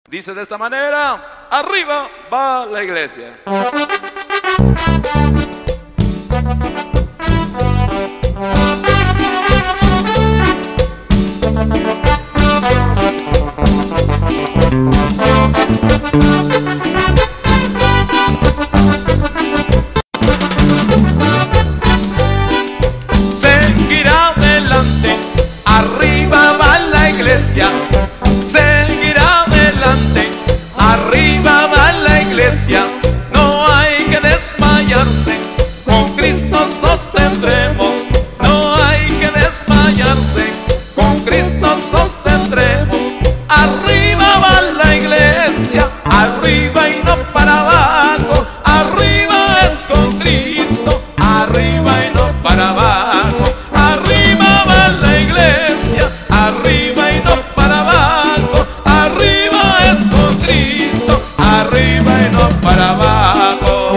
Dice de esta manera: arriba va la iglesia. Seguirá adelante, arriba va la iglesia. Seguirá adelante, arriba va la iglesia. No hay que desmayarse, con Cristo sostendremos. No hay que desmayarse, con Cristo sostendremos. Arriba va la iglesia, arriba y no para abajo. Arriba es con Cristo, arriba y no para abajo. Arriba va la iglesia, arriba y no para abajo. Arriba es con Cristo, arriba y no para abajo.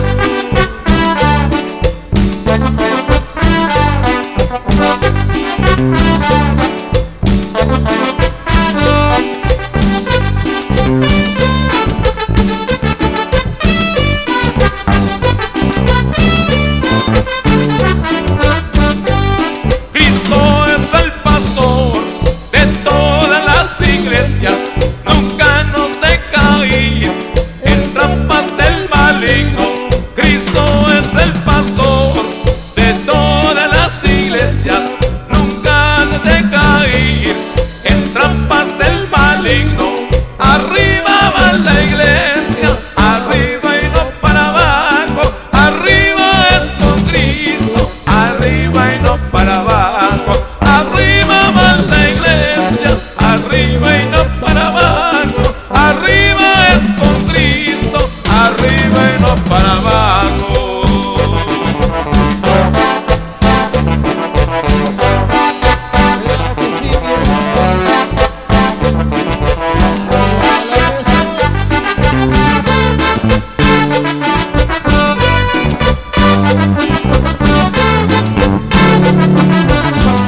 Cristo es el pastor de todas las iglesias. Nunca nos deja ir en trampas del maligno. Cristo es el pastor de todas las iglesias. Nunca nos deja ir en trampas del maligno. Arriba va la iglesia, arriba y no para abajo. Arriba es con Cristo, arriba y no para abajo. Arriba va la iglesia, arriba y no para abajo. Arriba es con Cristo, arriba y no para abajo.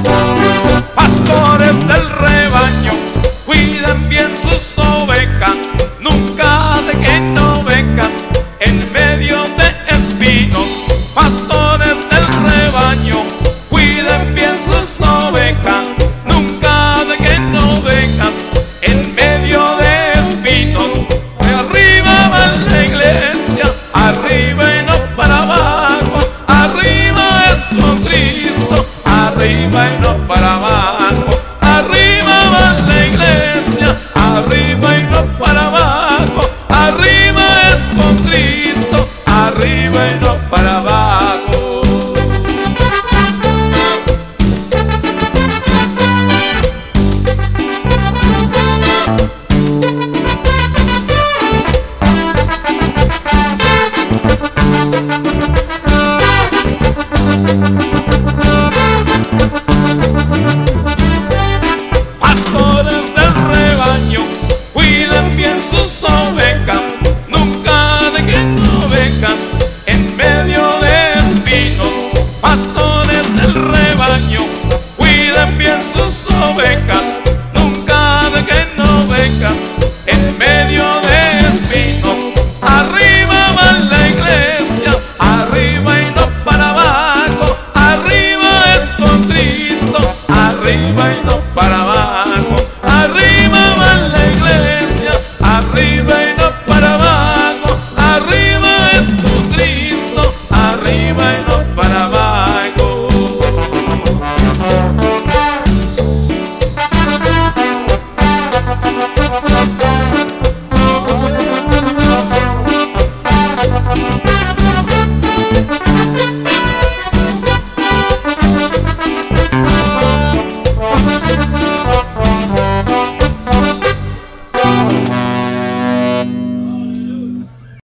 Pastores del rebaño, cuiden bien sus ovejas.